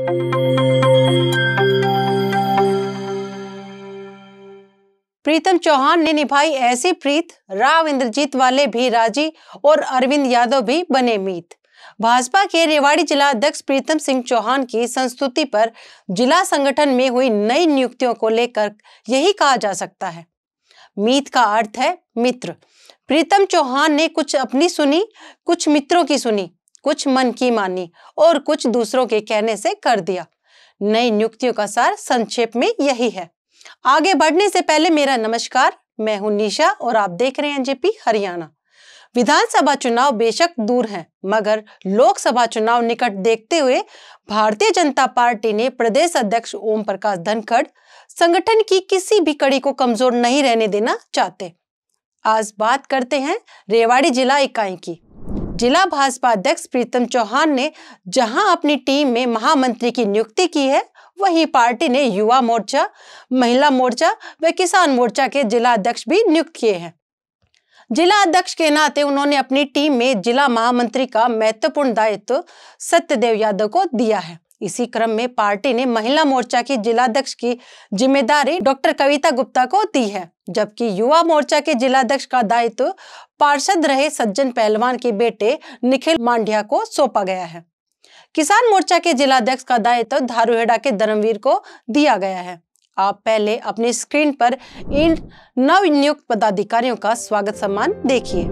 प्रीतम चौहान ने निभाई ऐसी प्रीत, राव इंद्रजीत वाले भी राजी और अरविंद यादव भी बने मीत। भाजपा के रेवाड़ी जिला अध्यक्ष प्रीतम सिंह चौहान की संस्तुति पर जिला संगठन में हुई नई नियुक्तियों को लेकर यही कहा जा सकता है। मीत का अर्थ है मित्र। प्रीतम चौहान ने कुछ अपनी सुनी, कुछ मित्रों की सुनी, कुछ मन की मानी और कुछ दूसरों के कहने से कर दिया। नई नियुक्तियों का सार संक्षेप में यही है। आगे बढ़ने से पहले मेरा नमस्कार, मैं हूं निशा और आप देख रहे हैं एनजेपी हरियाणा। विधानसभा चुनाव बेशक दूर हैं, मगर लोकसभा चुनाव निकट देखते हुए भारतीय जनता पार्टी ने प्रदेश अध्यक्ष ओम प्रकाश धनखड़ संगठन की किसी भी कड़ी को कमजोर नहीं रहने देना चाहते। आज बात करते हैं रेवाड़ी जिला इकाई की। जिला भाजपा अध्यक्ष प्रीतम चौहान ने जहां अपनी टीम में महामंत्री की नियुक्ति की है, वहीं पार्टी ने युवा मोर्चा, महिला मोर्चा व किसान मोर्चा के जिला अध्यक्ष भी नियुक्त किए हैं। जिला अध्यक्ष के नाते उन्होंने अपनी टीम में जिला महामंत्री का महत्वपूर्ण दायित्व सत्यदेव यादव को दिया है। इसी क्रम में पार्टी ने महिला मोर्चा की जिलाध्यक्ष की जिम्मेदारी डॉक्टर कविता गुप्ता को दी है, जबकि युवा मोर्चा के जिलाध्यक्ष का दायित्व पार्षद रहे सज्जन पहलवान के बेटे निखिल मांड्या को सौंपा गया है। किसान मोर्चा के जिलाध्यक्ष का दायित्व धारूहेड़ा के धर्मवीर को दिया गया है। आप पहले अपनी स्क्रीन पर इन नवनियुक्त पदाधिकारियों का स्वागत सम्मान देखिए।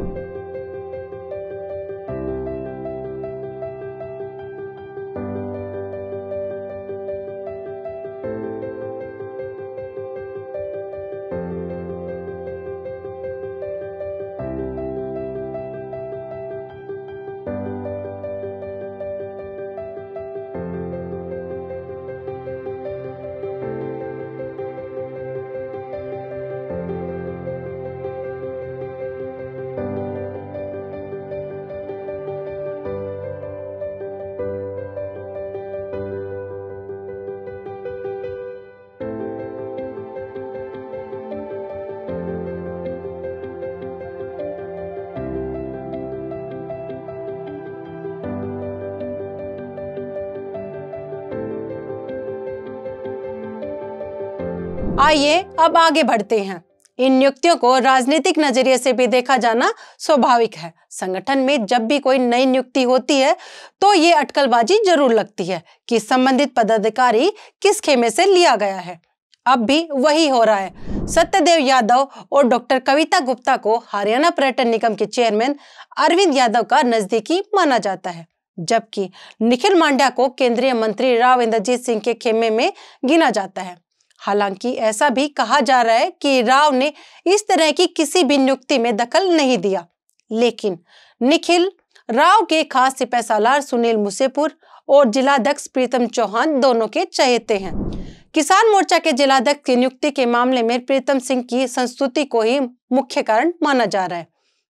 आइए अब आगे बढ़ते हैं। इन नियुक्तियों को राजनीतिक नजरिए से भी देखा जाना स्वाभाविक है। संगठन में जब भी कोई नई नियुक्ति होती है तो ये अटकलबाजी जरूर लगती है कि संबंधित पदाधिकारी किस खेमे से लिया गया है। अब भी वही हो रहा है। सत्यदेव यादव और डॉक्टर कविता गुप्ता को हरियाणा पर्यटन निगम के चेयरमैन अरविंद यादव का नजदीकी माना जाता है, जबकि निखिल मांड्या को केंद्रीय मंत्री राव इंद्रजीत सिंह के खेमे में गिना जाता है। हालांकि ऐसा भी कहा जा रहा है कि राव ने इस तरह की किसी भी नियुक्ति में दखल नहीं दिया, लेकिन निखिल राव के खास सिपह सालार सुनील मुसेपुर और जिलाध्यक्ष प्रीतम चौहान दोनों के चहेते हैं। किसान मोर्चा के जिलाध्यक्ष की नियुक्ति के मामले में प्रीतम सिंह की संस्तुति को ही मुख्य कारण माना जा रहा है।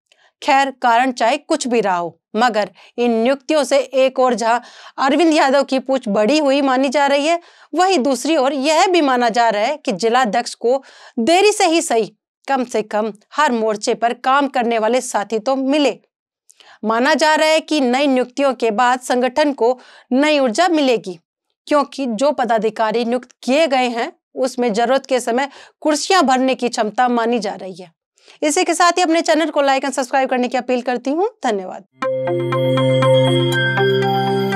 खैर, कारण चाहे कुछ भी रहा हो, मगर इन नियुक्तियों से एक और जहां अरविंद यादव की पूछ बड़ी हुई मानी जा रही है, वहीं दूसरी ओर यह भी माना जा रहा है कि जिलाध्यक्ष को देरी से ही सही, कम से कम हर मोर्चे पर काम करने वाले साथी तो मिले। माना जा रहा है कि नई नियुक्तियों के बाद संगठन को नई ऊर्जा मिलेगी, क्योंकि जो पदाधिकारी नियुक्त किए गए हैं उसमें जरूरत के समय कुर्सियां भरने की क्षमता मानी जा रही है। इसी के साथ ही अपने चैनल को लाइक एंड सब्सक्राइब करने की अपील करती हूँ। धन्यवाद।